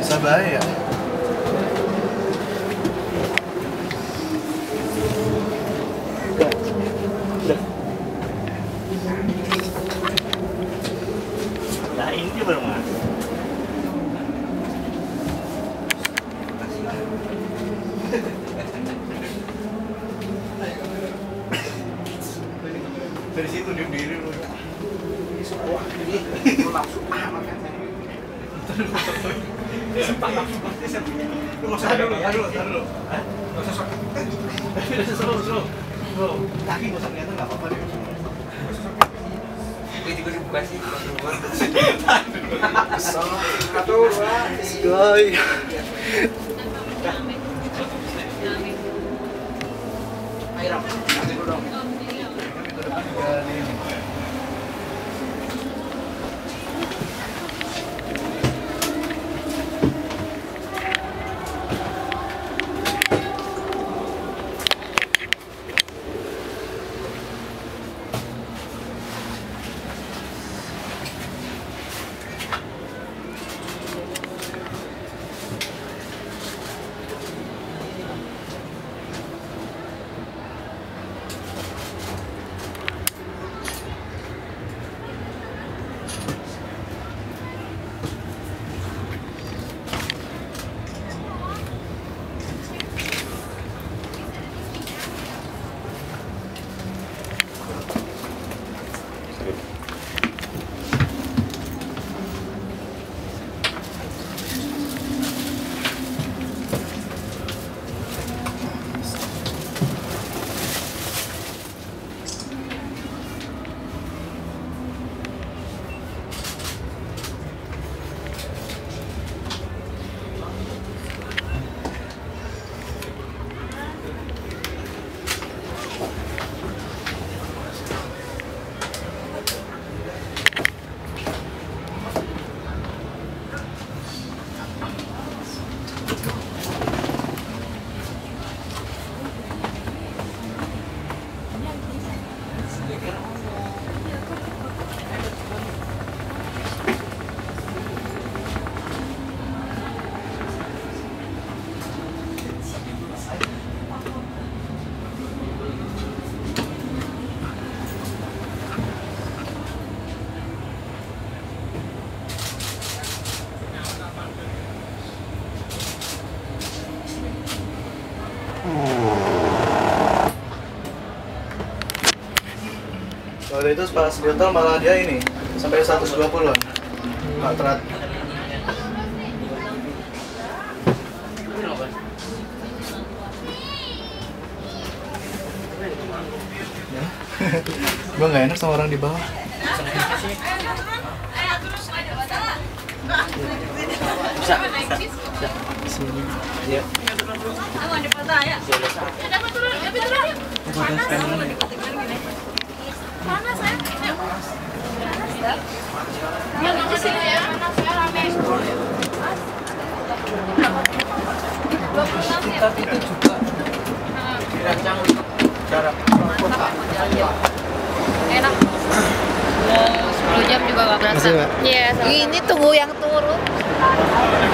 bahaya. Nah ini baru mas. Dari situ diem diri lu. Wah, ini langsung amat kan. Lu nggak usah dulu. Hah? Nggak usah sok. Slow. Kaki nggak usah kelihatan nggak apa-apa deh. Ini juga dibuka sih. Satu, dua, tiga. Ayo, Ram. Ambil dulu dong. Waktu itu pas di hotel malah dia ini sampai 120-an. Matrat. Ya. Gue nggak enak sama orang di bawah. Bisa. Sini. Iya. Panas ya? Panas ya? Yang di sini ya, panas ya, rame. 26 ya? Tapi itu juga dirancang untuk jarak Enak. 10 jam juga gak berasa. Masih, Mbak? Iya, ini tunggu yang turun.